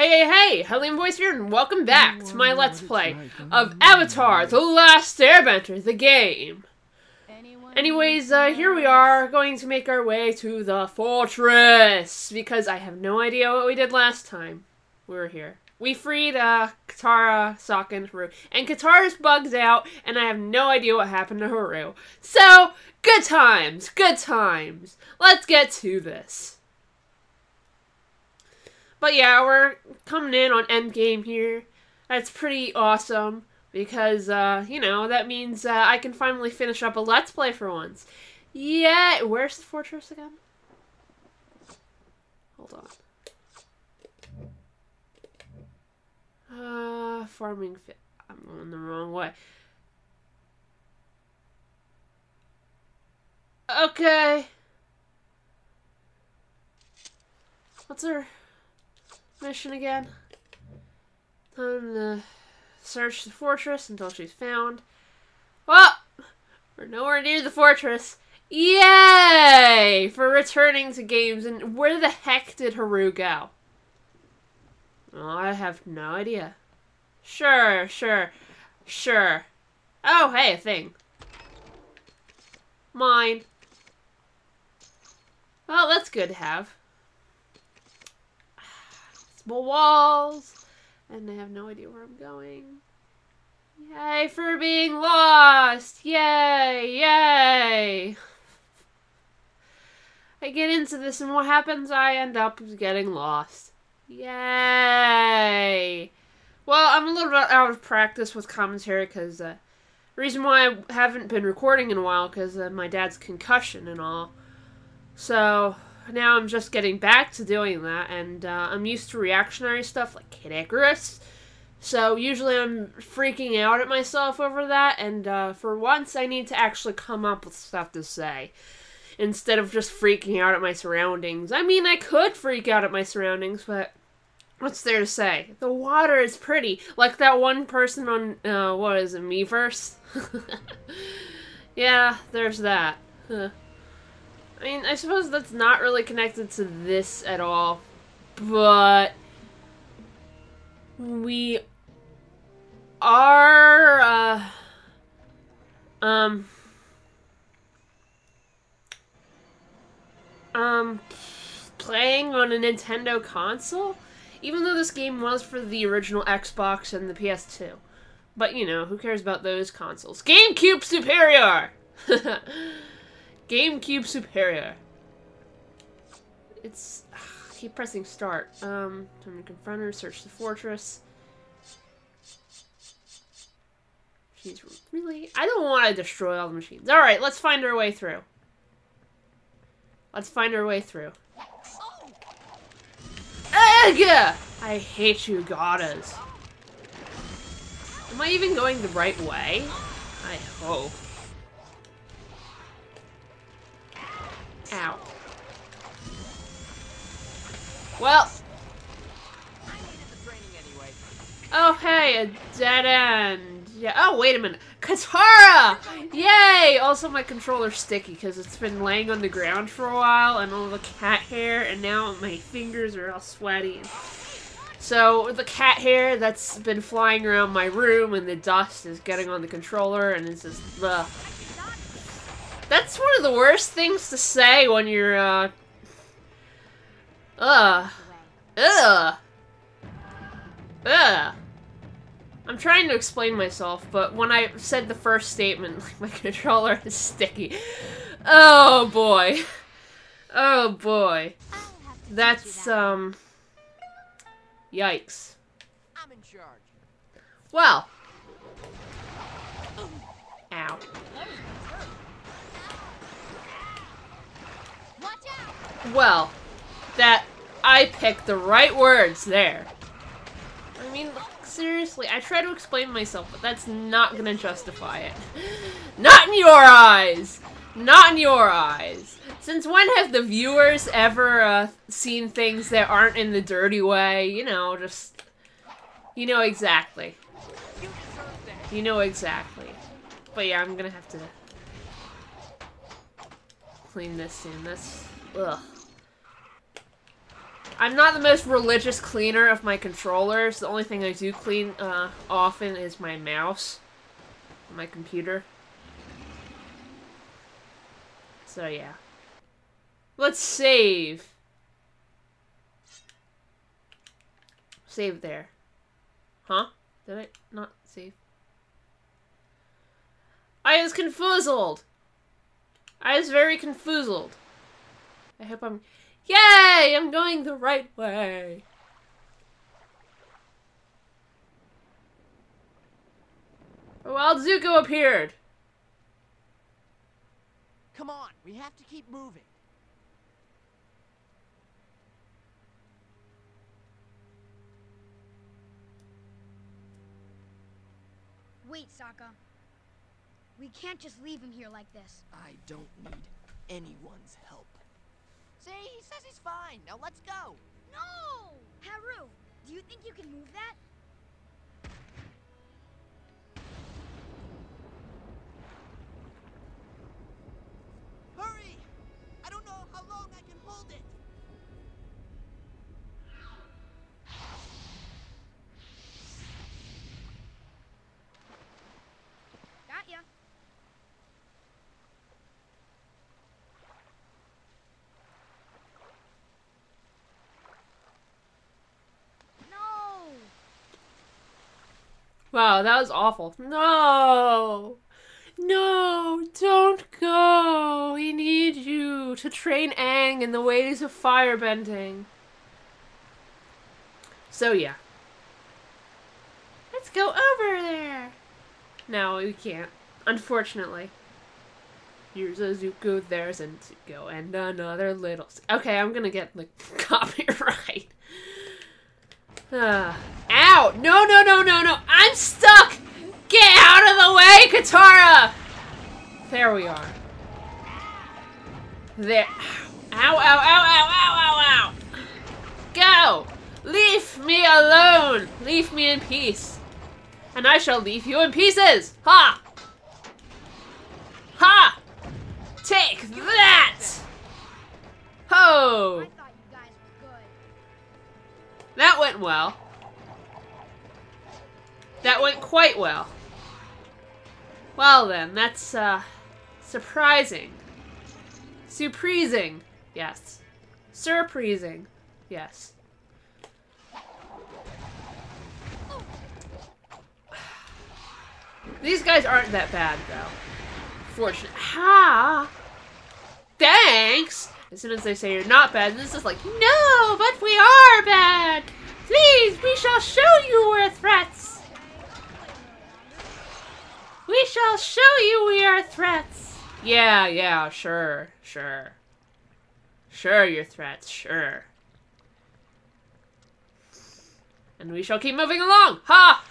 Hey, Helene Voice here, and welcome back to my Let's Play of Avatar: The Last Airbender, the game. Anyways, here we are, going to make our way to the fortress, because I have no idea what we did last time we were here. We freed, Katara, Sokka, and Haru, and Katara's bugged out, and I have no idea what happened to Haru. So, good times, good times. Let's get to this. But yeah, we're coming in on endgame here. That's pretty awesome, because, you know, that means I can finally finish up a Let's Play for once. Yeah, where's the fortress again? Hold on. Farming fit. I'm going the wrong way. Okay. What's our mission again? Time to search the fortress until she's found. Well, we're nowhere near the fortress. Yay! For returning to games. And where the heck did Haru go? Oh, I have no idea. Sure. Oh, hey, a thing. Mine. Well, that's good to have. Small walls, and I have no idea where I'm going. Yay for being lost! Yay! I get into this, and what happens? I end up getting lost. Yay! Well, I'm a little bit out of practice with commentary, because the reason why I haven't been recording in a while, because of my dad's concussion and all. So now I'm just getting back to doing that, and I'm used to reactionary stuff like Kid Icarus. So usually I'm freaking out at myself over that, and for once I need to actually come up with stuff to say, instead of just freaking out at my surroundings. I mean, I could freak out at my surroundings, but what's there to say? The water is pretty. Like that one person on, what is it, Miiverse? Yeah, there's that. I mean, I suppose that's not really connected to this at all, but we are, playing on a Nintendo console, even though this game was for the original Xbox and the PS2. But, you know, who cares about those consoles? GameCube superior! GameCube superior. It's... keep pressing start. Time to confront her, search the fortress. She's really... I don't want to destroy all the machines. Alright, let's find our way through. Let's find our way through. Ugh! I hate you, goddess. Am I even going the right way? I hope. Ow. Well. Oh, hey, a dead end. Yeah. Oh, wait a minute. Katara! Yay! Also, my controller's sticky because it's been laying on the ground for a while and all the cat hair, and now my fingers are all sweaty. So, the cat hair that's been flying around my room and the dust is getting on the controller, and it's just, ugh. That's one of the worst things to say when you're, I'm trying to explain myself, but when I said the first statement, like, my controller is sticky. Oh, boy. Oh, boy. That's, yikes. I'm in charge. Well. Ow. Well, that I picked the right words there. I mean, seriously, I try to explain myself, but that's not gonna justify it. Not in your eyes! Not in your eyes! Since when have the viewers ever, seen things that aren't in the dirty way? You know, just... You know exactly. You know exactly. But yeah, I'm gonna have to clean this soon. That's... ugh. I'm not the most religious cleaner of my controllers. The only thing I do clean often is my mouse. My computer. So yeah. Let's save. Save there. Huh? Did I not save? I was confuzzled. I was very confuzzled. I hope I'm... Yay! I'm going the right way. Oh, Wild Zuko appeared. Come on, we have to keep moving. Wait, Sokka. We can't just leave him here like this. I don't need anyone's help. See, he says he's fine. Now let's go. No! Haru, do you think you can move that? Hurry! I don't know how long I can hold it. Got ya. No! Wow, that was awful. No! No, don't go! We need you to train Aang in the ways of firebending. So yeah. Let's go over there! No, we can't. Unfortunately. Here's a Zuko, there's a Zuko, and another little... Okay, I'm gonna get, like, copyright. Ow! No, no, no, no, no! I'm stuck! Get out of the way, Katara! There we are. There. Ow, ow, ow, ow, ow, ow, ow! Go! Leave me alone! Leave me in peace. And I shall leave you in pieces! Ha! Ha! Take that! Ho! I thought you guys were good. That went well. That went quite well. Well then, that's, surprising. Surprising. Yes. Surprising. Yes. These guys aren't that bad, though. Fortunate. Ha! Thanks! As soon as they say you're not bad, this is like, no, but we are bad! Please, we shall show you we're threats! We shall show you we are threats! Yeah, yeah, sure, sure. Sure, you're threats, sure. And we shall keep moving along! Ha!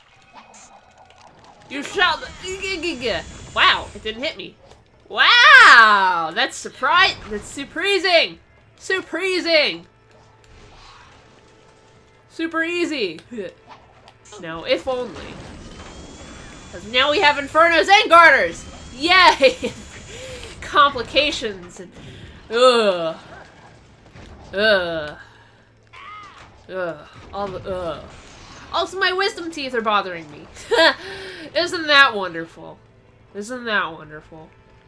You shall... Wow, it didn't hit me. Wow! That's that's surprising! Surprising! Super easy! No, if only. Because now we have Infernos and Garters! Yay! Complications and... Ugh. Ugh. Ugh. All the... Ugh. Also, my wisdom teeth are bothering me. Isn't that wonderful? Isn't that wonderful?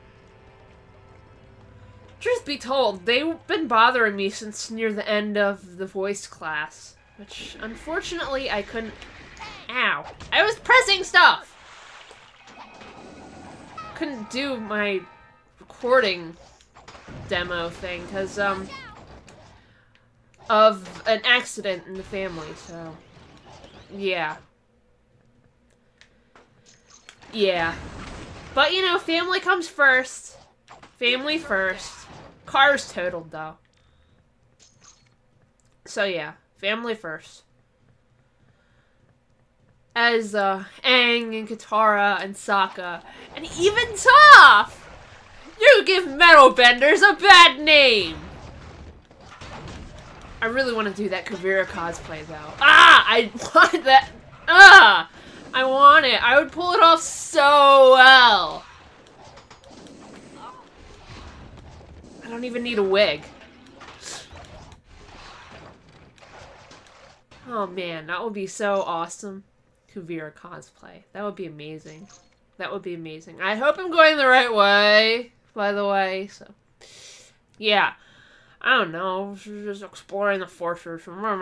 Truth be told, they've been bothering me since near the end of the voice class. Which, unfortunately, I couldn't... Ow. I was pressing stuff! Couldn't do my recording demo thing, because, of an accident in the family, so... Yeah. Yeah. But, you know, family comes first. Family first. Car's totaled, though. So, yeah. Family first. As, Aang and Katara and Sokka, and even Toph! You give metal benders a bad name! I really want to do that Kavira cosplay, though. Ah! I want that... Ah! I want it. I would pull it off so well. I don't even need a wig. Oh man, that would be so awesome. Kuvira cosplay. That would be amazing. That would be amazing. I hope I'm going the right way, by the way, so. Yeah. I don't know. Just exploring the fortress.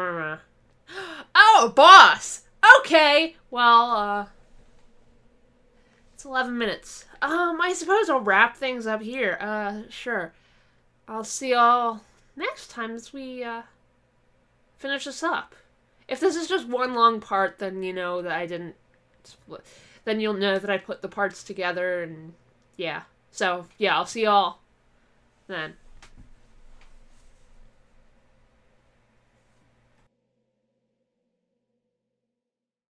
Oh, boss! Okay! Well, it's 11 minutes. I suppose I'll wrap things up here. Sure. I'll see y'all next time as we, finish this up. If this is just one long part, then you know that I didn't split. Then you'll know that I put the parts together, and yeah. So, yeah, I'll see y'all then.